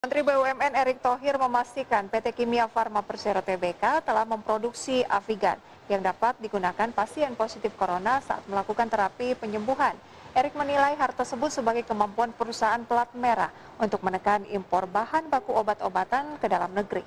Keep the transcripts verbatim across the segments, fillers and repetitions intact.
Menteri B U M N Erick Thohir memastikan P T Kimia Farma Persero Tbk telah memproduksi Avigan yang dapat digunakan pasien positif corona saat melakukan terapi penyembuhan. Erick menilai hal tersebut sebagai kemampuan perusahaan pelat merah untuk menekan impor bahan baku obat-obatan ke dalam negeri.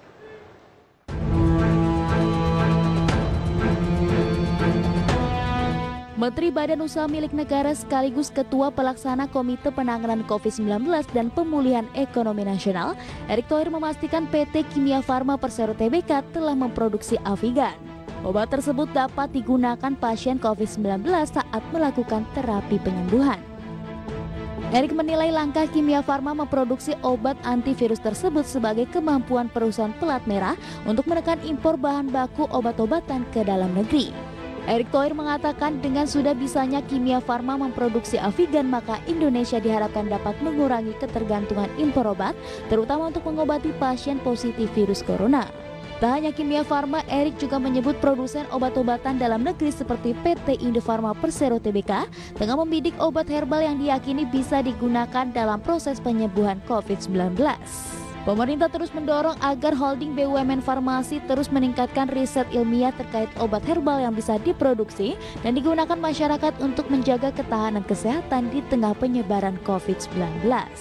Menteri Badan Usaha Milik Negara sekaligus Ketua Pelaksana Komite Penanganan COVID sembilan belas dan Pemulihan Ekonomi Nasional, Erick Thohir memastikan P T Kimia Farma Persero Tbk telah memproduksi Avigan. Obat tersebut dapat digunakan pasien COVID sembilan belas saat melakukan terapi penyembuhan. Erick menilai langkah Kimia Farma memproduksi obat antivirus tersebut sebagai kemampuan perusahaan pelat merah untuk menekan impor bahan baku obat-obatan ke dalam negeri. Erick Thohir mengatakan dengan sudah bisanya Kimia Farma memproduksi Avigan, maka Indonesia diharapkan dapat mengurangi ketergantungan impor obat, terutama untuk mengobati pasien positif virus corona. Tak hanya Kimia Farma, Erick juga menyebut produsen obat-obatan dalam negeri seperti P T Indofarma Persero Tbk tengah membidik obat herbal yang diyakini bisa digunakan dalam proses penyembuhan COVID sembilan belas. Pemerintah terus mendorong agar holding B U M N Farmasi terus meningkatkan riset ilmiah terkait obat herbal yang bisa diproduksi dan digunakan masyarakat untuk menjaga ketahanan kesehatan di tengah penyebaran COVID sembilan belas.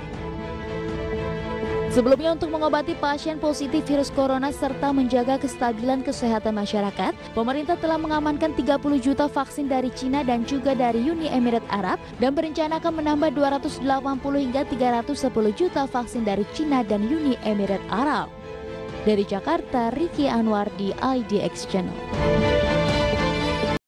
Sebelumnya untuk mengobati pasien positif virus corona serta menjaga kestabilan kesehatan masyarakat, pemerintah telah mengamankan tiga puluh juta vaksin dari Cina dan juga dari Uni Emirat Arab dan berencana akan menambah dua ratus delapan puluh hingga tiga ratus sepuluh juta vaksin dari Cina dan Uni Emirat Arab. Dari Jakarta, Ricky Anwar di I D X Channel.